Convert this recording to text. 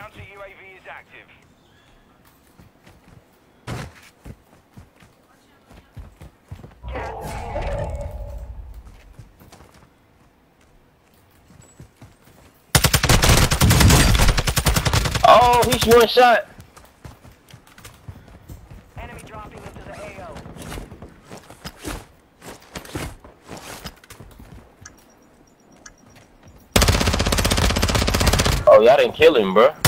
Counter UAV is active. Oh, he's one shot. Enemy dropping into the AO. Oh, y'all didn't kill him, bro.